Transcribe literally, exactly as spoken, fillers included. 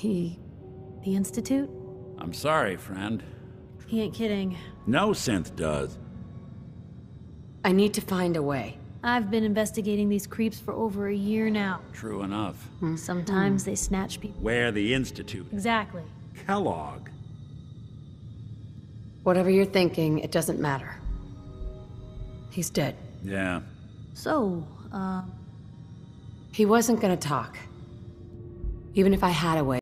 He... the Institute? I'm sorry, friend. He ain't kidding. No synth does. I need to find a way. I've been investigating these creeps for over a year now. True enough. Sometimes they snatch people. Where the Institute? Exactly. Kellogg. Whatever you're thinking, it doesn't matter. He's dead. Yeah. So, uh... He wasn't gonna talk. Even if I had a way.